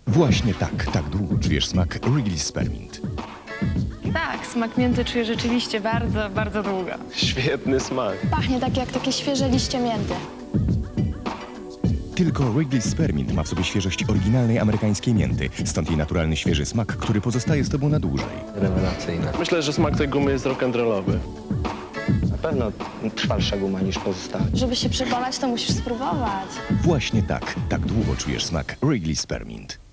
Właśnie tak długo czujesz smak Wrigley's Spearmint. Tak, smak mięty czuję rzeczywiście bardzo, bardzo długo. Świetny smak. Pachnie tak jak takie świeże liście mięty. Tylko Wrigley's Spearmint ma w sobie świeżość oryginalnej amerykańskiej mięty, stąd jej naturalny świeży smak, który pozostaje z tobą na dłużej. Rewelacyjne. Myślę, że smak tej gumy jest rock'n'rollowy. Na pewno trwalsza guma niż pozostałe. Żeby się przekonać, to musisz spróbować. Właśnie tak długo czujesz smak Wrigley's Spearmint.